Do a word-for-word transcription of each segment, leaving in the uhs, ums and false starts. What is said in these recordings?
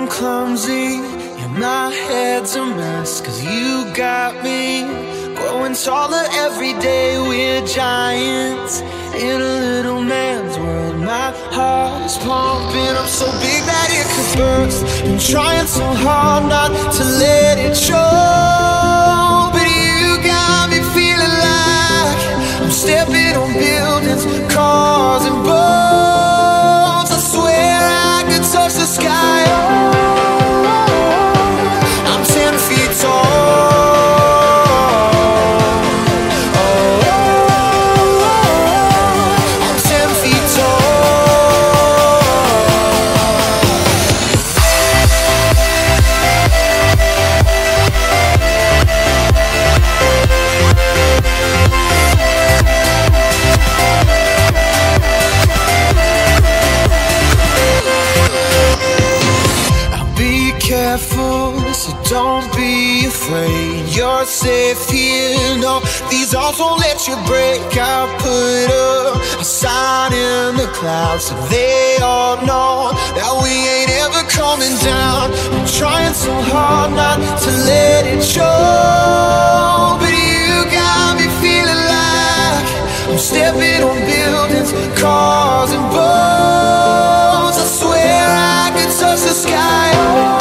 clumsy, yeah, my head's a mess. Cause you got me growing taller every day. We're giants in a little man's world. My heart is pumping up so big that it could burst. Been trying so hard not to let it show, but you got me feeling like I'm stepping on buildings, cars and boats. I swear I could touch the sky. Oh, I'm ten feet tall. So don't be afraid, you're safe here. No, these arms won't let you break. I'll put up a sign in the clouds so they all know that we ain't ever coming down. I'm trying so hard not to let it show, but you got me feeling like I'm stepping on buildings, cars and boats. I swear I could touch the sky.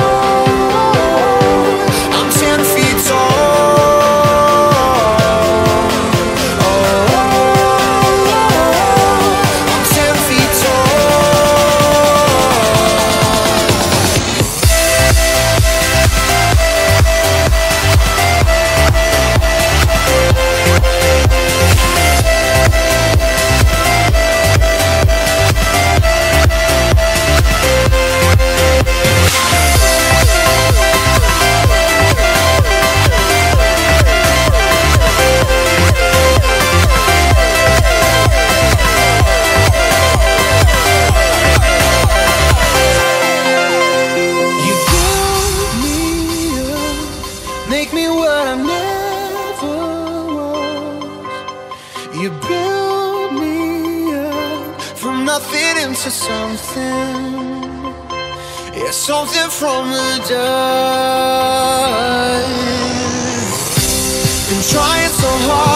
Make me what I never was. You build me up from nothing into something. Yeah, something from the dust. Been trying so hard